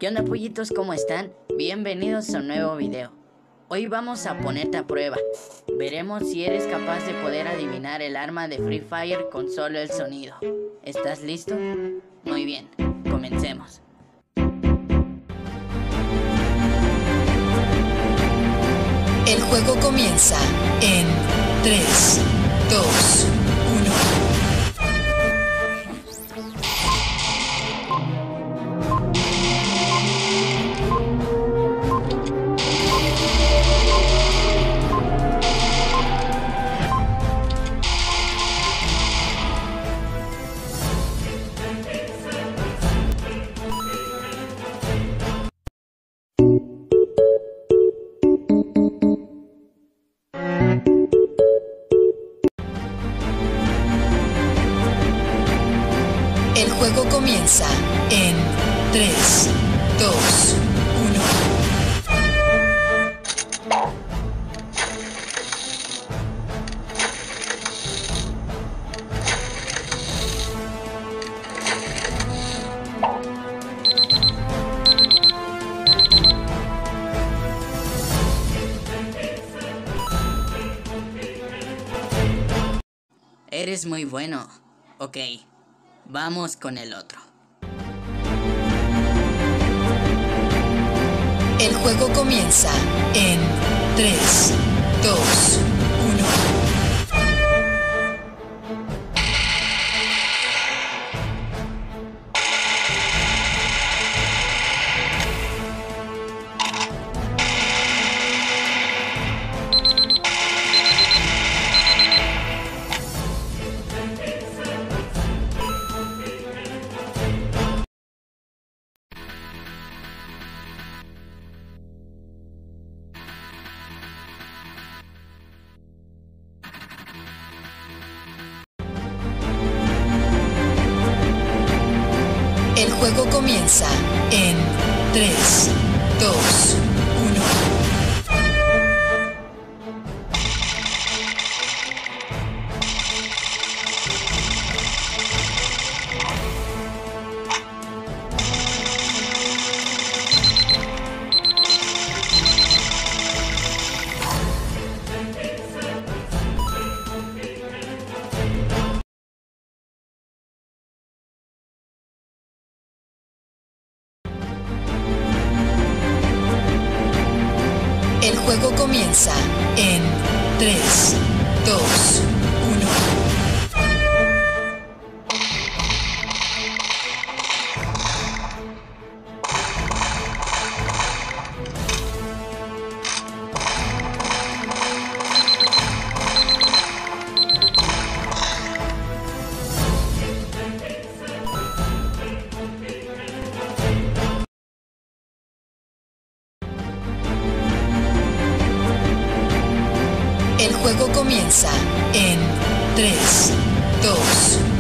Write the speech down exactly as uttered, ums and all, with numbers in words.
¿Qué onda, pollitos? ¿Cómo están? Bienvenidos a un nuevo video. Hoy vamos a ponerte a prueba. Veremos si eres capaz de poder adivinar el arma de Free Fire con solo el sonido. ¿Estás listo? Muy bien, comencemos. El juego comienza en tres, dos, uno. El juego comienza en tres, dos, uno. Eres muy bueno. Ok, vamos con el otro. El juego comienza en tres, dos, uno. El juego comienza en tres, dos, uno. El juego comienza en tres, dos, uno. El juego comienza en tres, dos,